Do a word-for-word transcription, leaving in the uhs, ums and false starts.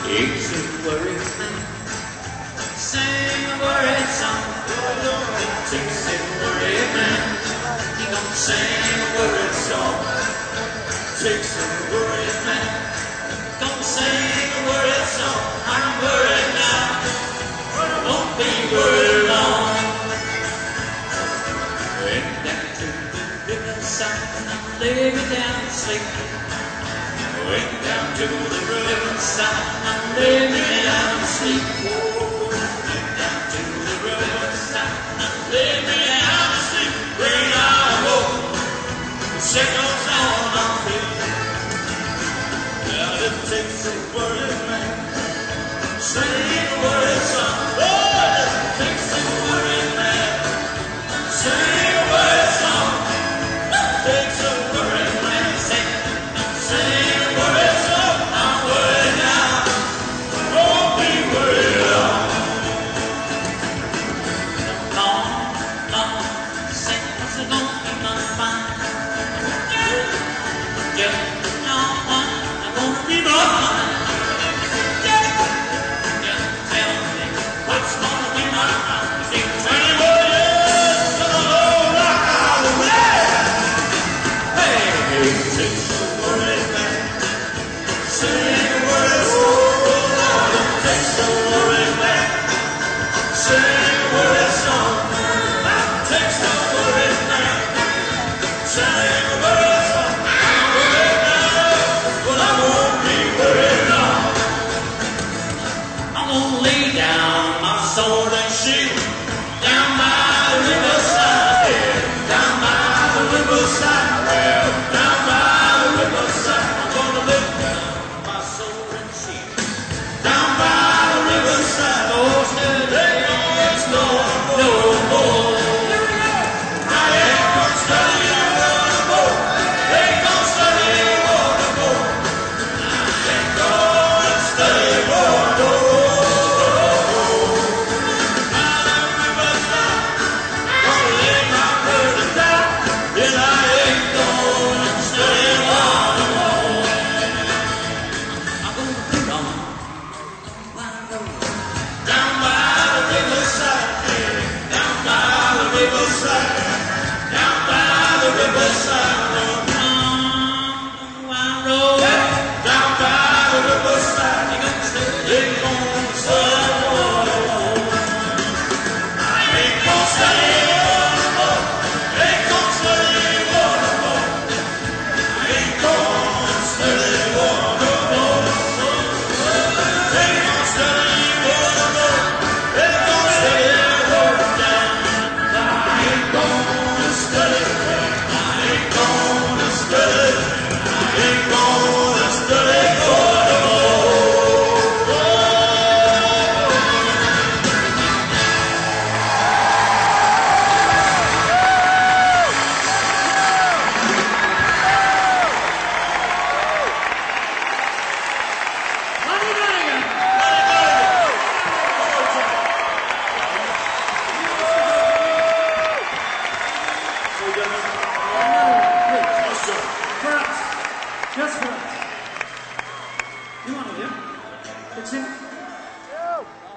It's a worried man. Sing a worried song. It takes a worried man. He gonna sing a worried song. Takes a worried man. Gonna sing a worried song. I'm worried now, but I won't be worried long. Went down to the riverside and I lay me down to sleep. Went down to the riverside and I lay me down to sleep. Went down to the riverside and I lay me down to sleep. When I woke, the signal's on my feet. Well, it takes a worried man. Sing a worried song. Oh, it takes a worried man. Sing a worried song. It takes a worried man. Sing, sing a worried song. I'm worried now. Won't be worried long. Long, long, seconds are gonna be my mind. Yeah, yeah, long, long, I'm gonna be my mind. Sword and shield down by the riverside, yeah. Down by the riverside, well, down by the riverside. I'm gonna lift down my sword and shield down by the riverside. Oh, there is no no more. I ain't gonna study no more. Ain't gonna study no more. I ain't gonna study no more. Just for us. You want to hear? It's in.